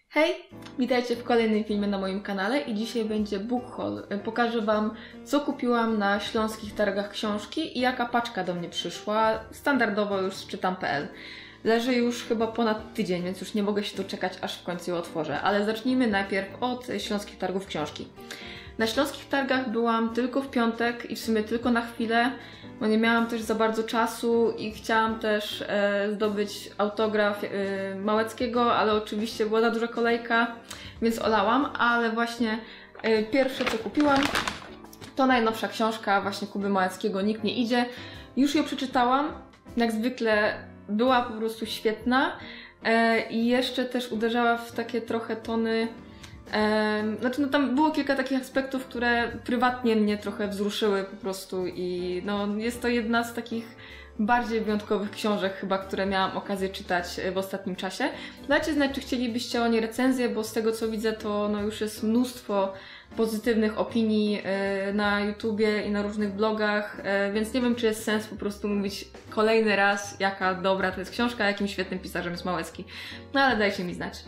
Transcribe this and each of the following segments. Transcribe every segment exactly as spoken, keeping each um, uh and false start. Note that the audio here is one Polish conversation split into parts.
Hej! Witajcie w kolejnym filmie na moim kanale i dzisiaj będzie book haul. Pokażę Wam, co kupiłam na Śląskich Targach Książki i jaka paczka do mnie przyszła. Standardowo już z czytam kropka p l. Leży już chyba ponad tydzień, więc już nie mogę się doczekać, aż w końcu ją otworzę. Ale zacznijmy najpierw od Śląskich Targów Książki. Na Śląskich Targach byłam tylko w piątek i w sumie tylko na chwilę, bo nie miałam też za bardzo czasu i chciałam też e, zdobyć autograf e, Małeckiego, ale oczywiście była za duża kolejka, więc olałam, ale właśnie e, pierwsze co kupiłam to najnowsza książka właśnie Kuby Małeckiego Nikt nie idzie. Już ją przeczytałam, jak zwykle była po prostu świetna e, i jeszcze też uderzała w takie trochę tony. Ehm, znaczy, no tam było kilka takich aspektów, które prywatnie mnie trochę wzruszyły po prostu i no, jest to jedna z takich bardziej wyjątkowych książek chyba, które miałam okazję czytać w ostatnim czasie. Dajcie znać, czy chcielibyście o niej recenzję, bo z tego co widzę, to no, już jest mnóstwo pozytywnych opinii e, na YouTubie i na różnych blogach, e, więc nie wiem, czy jest sens po prostu mówić kolejny raz, jaka dobra to jest książka, jakim świetnym pisarzem jest Małecki. No ale dajcie mi znać.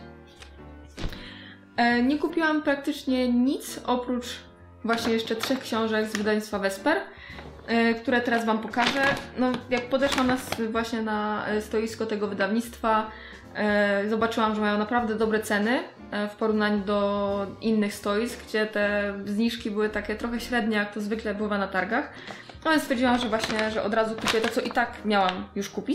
Nie kupiłam praktycznie nic, oprócz właśnie jeszcze trzech książek z wydawnictwa Vesper, które teraz Wam pokażę. No, jak podeszłam na, właśnie na stoisko tego wydawnictwa, zobaczyłam, że mają naprawdę dobre ceny w porównaniu do innych stoisk, gdzie te zniżki były takie trochę średnie, jak to zwykle bywa na targach. No więc stwierdziłam, że właśnie, że od razu kupię to, co i tak miałam już kupić.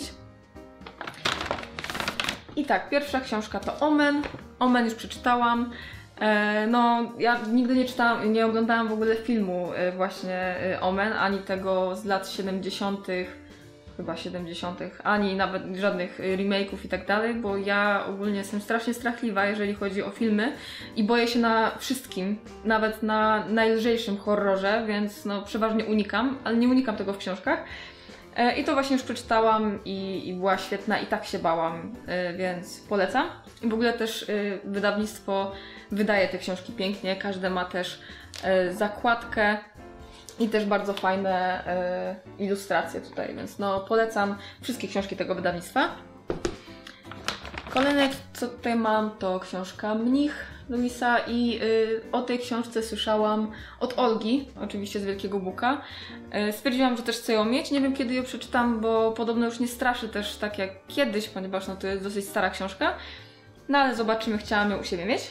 I tak, pierwsza książka to Omen. Omen już przeczytałam. E, no, ja nigdy nie czytałam, nie oglądałam w ogóle filmu e, właśnie e, Omen, ani tego z lat siedemdziesiątych, chyba siedemdziesiątych, ani nawet żadnych remake'ów i tak dalej, bo ja ogólnie jestem strasznie strachliwa, jeżeli chodzi o filmy i boję się na wszystkim, nawet na najlżejszym horrorze, więc no przeważnie unikam, ale nie unikam tego w książkach. I to właśnie już przeczytałam i, i była świetna i tak się bałam, więc polecam. I w ogóle też wydawnictwo wydaje te książki pięknie, każde ma też zakładkę i też bardzo fajne ilustracje tutaj, więc no polecam wszystkie książki tego wydawnictwa. Kolejne co tutaj mam to książka Mnich Louisa i y, o tej książce słyszałam od Olgi, oczywiście z Wielkiego Buka. Y, stwierdziłam, że też chcę ją mieć. Nie wiem kiedy ją przeczytam, bo podobno już nie straszy też tak jak kiedyś, ponieważ no, to jest dosyć stara książka. No ale zobaczymy, chciałam ją u siebie mieć.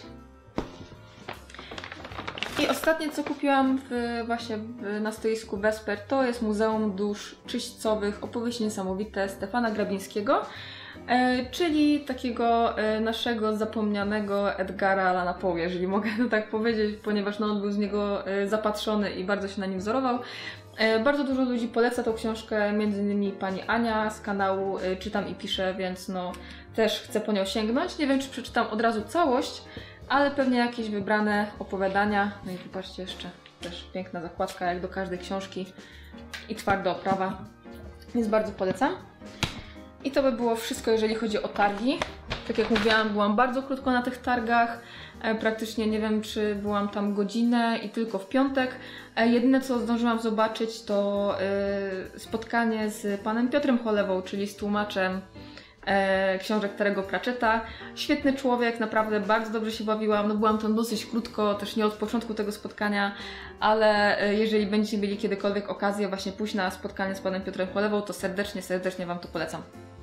I ostatnie co kupiłam w, właśnie w, na stoisku Vesper to jest Muzeum Dusz Czyścowych, opowieści niesamowite Stefana Grabińskiego. E, czyli takiego e, naszego zapomnianego Edgara Allana Poe, jeżeli mogę to tak powiedzieć, ponieważ no, on był z niego e, zapatrzony i bardzo się na nim wzorował. E, bardzo dużo ludzi poleca tą książkę, między innymi pani Ania z kanału e, Czytam i Piszę, więc no też chcę po nią sięgnąć. Nie wiem, czy przeczytam od razu całość, ale pewnie jakieś wybrane opowiadania. No i tu patrzcie jeszcze, też piękna zakładka jak do każdej książki i twarda oprawa, więc bardzo polecam. I to by było wszystko, jeżeli chodzi o targi. Tak jak mówiłam, byłam bardzo krótko na tych targach. E, praktycznie nie wiem, czy byłam tam godzinę i tylko w piątek. E, jedyne, co zdążyłam zobaczyć, to e, spotkanie z panem Piotrem Cholewą, czyli z tłumaczem e, książek Terry'ego Pratchetta. Świetny człowiek, naprawdę bardzo dobrze się bawiłam. No, byłam tam dosyć krótko, też nie od początku tego spotkania, ale e, jeżeli będziecie mieli kiedykolwiek okazję właśnie pójść na spotkanie z panem Piotrem Cholewą, to serdecznie, serdecznie Wam to polecam.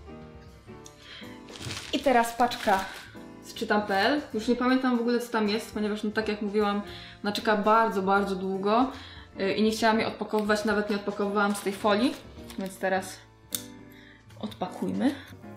I teraz paczka z czytam kropka p l. Już nie pamiętam w ogóle co tam jest, ponieważ no tak jak mówiłam, ona czeka bardzo, bardzo długo yy, i nie chciałam jej odpakowywać, nawet nie odpakowywałam z tej folii, więc teraz odpakujmy.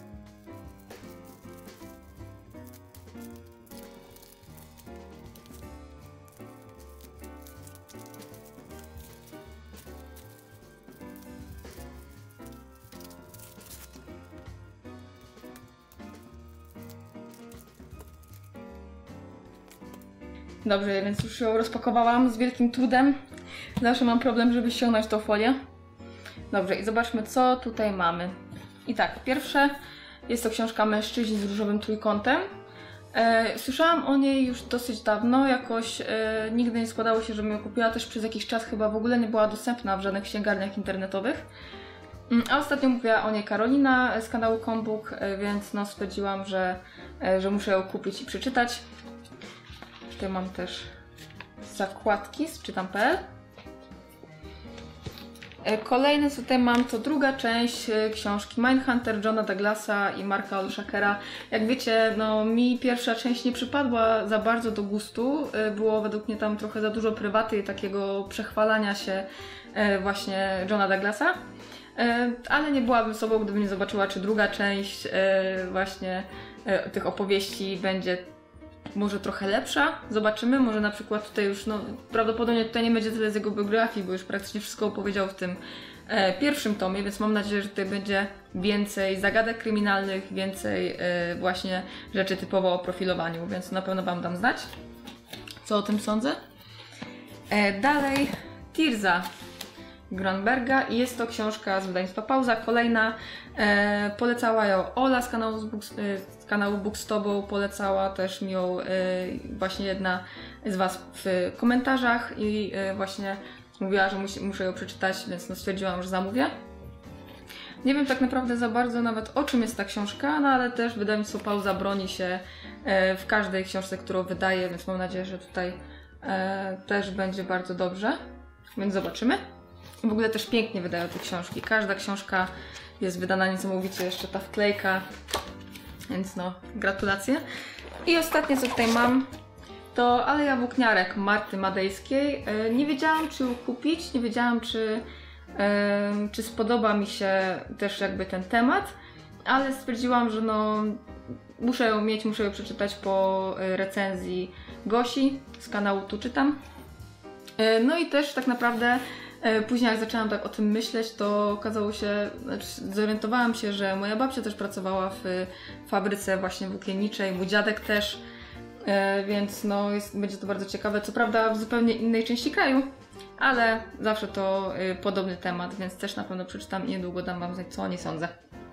Dobrze, więc już ją rozpakowałam z wielkim trudem. Zawsze mam problem, żeby ściągnąć tą folię. Dobrze, i zobaczmy, co tutaj mamy. I tak, pierwsze jest to książka Mężczyźni z różowym trójkątem. E, słyszałam o niej już dosyć dawno, jakoś e, nigdy nie składało się, żebym ją kupiła. Też przez jakiś czas chyba w ogóle nie była dostępna w żadnych księgarniach internetowych. A ostatnio mówiła o niej Karolina z kanału Combook, więc no stwierdziłam, że, że muszę ją kupić i przeczytać. Tutaj mam też zakładki z czytam kropka pe el. Kolejny co tutaj mam to druga część książki Mindhunter Johna Douglasa i Marka Olszakera. Jak wiecie, no mi pierwsza część nie przypadła za bardzo do gustu. Było według mnie tam trochę za dużo prywaty i takiego przechwalania się właśnie Johna Douglasa. Ale nie byłabym sobą, gdybym nie zobaczyła, czy druga część właśnie tych opowieści będzie może trochę lepsza. Zobaczymy, może na przykład tutaj już, no prawdopodobnie tutaj nie będzie tyle z jego biografii, bo już praktycznie wszystko opowiedział w tym e, pierwszym tomie, więc mam nadzieję, że tutaj będzie więcej zagadek kryminalnych, więcej e, właśnie rzeczy typowo o profilowaniu, więc na pewno Wam dam znać, co o tym sądzę. E, dalej Tirza Gronberga i jest to książka z wydawnictwa Pauza, kolejna. E, polecała ją Ola z kanału, z, Book, z kanału Book z Tobą, polecała też mi ją e, właśnie jedna z Was w komentarzach i e, właśnie mówiła, że musi, muszę ją przeczytać, więc no stwierdziłam, że zamówię. Nie wiem tak naprawdę za bardzo nawet o czym jest ta książka, no ale też wydawnictwo Pauza broni się e, w każdej książce, którą wydaje, więc mam nadzieję, że tutaj e, też będzie bardzo dobrze, więc zobaczymy. W ogóle też pięknie wydają te książki. Każda książka jest wydana niesamowicie, jeszcze ta wklejka, więc no, gratulacje. I ostatnie co tutaj mam, to Aleja Włókniarek Marty Madejskiej. Nie wiedziałam, czy ją kupić, nie wiedziałam, czy, czy spodoba mi się też jakby ten temat, ale stwierdziłam, że no muszę ją mieć, muszę ją przeczytać po recenzji Gosi z kanału Tu Czytam. No i też tak naprawdę później jak zaczęłam tak o tym myśleć, to okazało się, znaczy zorientowałam się, że moja babcia też pracowała w fabryce właśnie włókienniczej, mój dziadek też, więc no jest, będzie to bardzo ciekawe, co prawda w zupełnie innej części kraju, ale zawsze to podobny temat, więc też na pewno przeczytam i niedługo dam Wam znać, co o niej sądzę.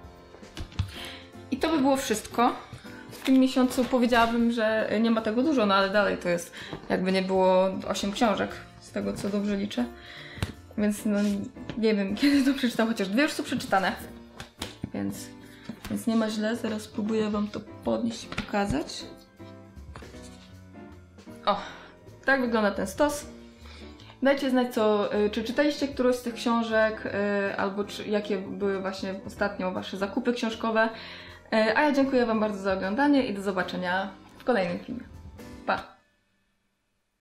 I to by było wszystko. W tym miesiącu powiedziałabym, że nie ma tego dużo, no ale dalej to jest jakby nie było osiem książek, z tego co dobrze liczę. Więc no nie wiem, kiedy to przeczytam, chociaż dwie już są przeczytane. Więc, więc nie ma źle, zaraz spróbuję Wam to podnieść i pokazać. O, tak wygląda ten stos. Dajcie znać, co, czy czytaliście którąś z tych książek, albo czy, jakie były właśnie ostatnio Wasze zakupy książkowe. A ja dziękuję Wam bardzo za oglądanie i do zobaczenia w kolejnym filmie. Pa!